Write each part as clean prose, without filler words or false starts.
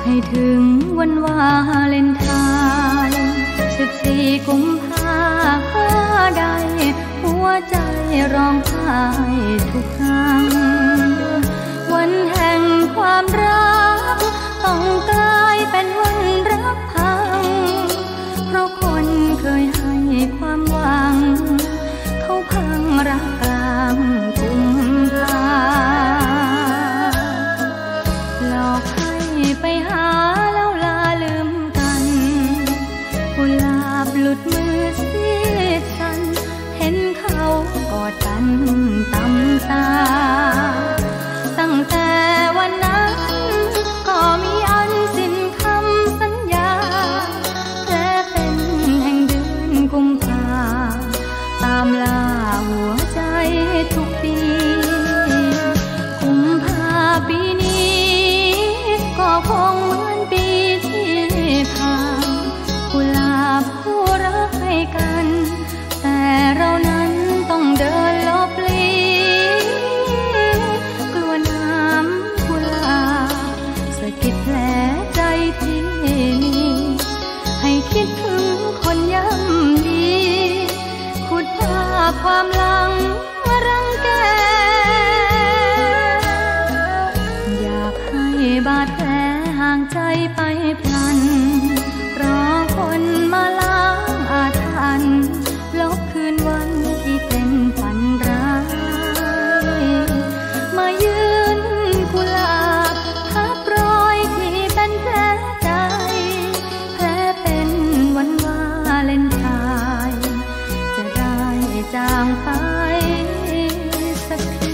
ให้ถึงวันวาเลนไทน์14 กุมภาพันธ์ใดหัวใจร้องไห้ทุกครั้งวันแห่งความรักต้องกลายเป็นวันรักพังเพราะคนเคยให้ความหวังเขาพังรักกลางกุมภาหลอกให้ไปหาแล้วลาลืมกันกุหลาบหลุดมือซีดสันเห็นเขากอดกันตำตาตั้งแต่วันนั้นก็มีอันสิ้นคำสัญญาและเป็นแห่งเดือนกุมภาตามล่าหัวใจทุกปีกุมภาปีนี้ก็คงเหมือนปีที่ผ่านกุหลาบคู่รักให้กันแต่เรานั้นต้องเดินลบลีกลัวน้ำกุหลาบสะกิดแผลใจที่มีให้คิดถึงคนย่ำดีขุดภาพความหลังมารังแกอยากให้บาดแผลห่างใจไปพลันรอคนมาล้างอาถรรพ์ลบคืนวันที่เป็นฝันร้ายมายืนกุหลาบทับรอยที่เป็นแผลใจแผลเป็นวันวาเลนไทน์จะได้จางไปสักที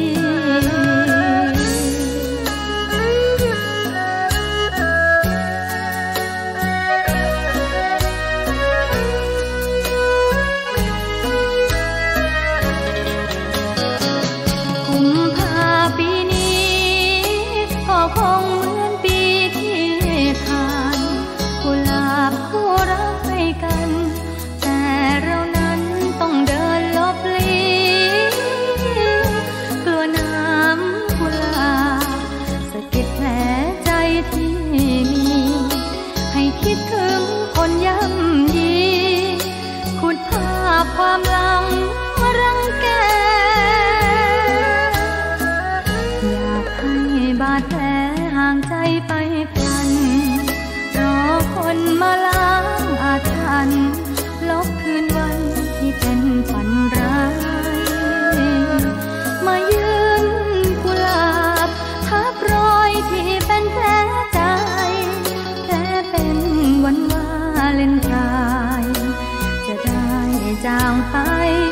กุมภาปีนี้ก็คงเหมือนปีที่ผ่านกุหลาบคู่รักให้กันแต่เรานั้นต้องเดินลบลีกลัวน้ำกุหลาบสะกิดแผลใจที่มีให้คิดถึงคนย่ำยีขุดภาพความหลังมารังแกอยากให้บาดแผลห่างใจไปพลันรอคนมาล้างอาถรรพ์ลบคืนวันที่เป็นฝันร้ายมายืนกุหลาบทับรอยที่เป็นแผลใจแผลเป็นวันวาเลนไทน์จะได้จางไป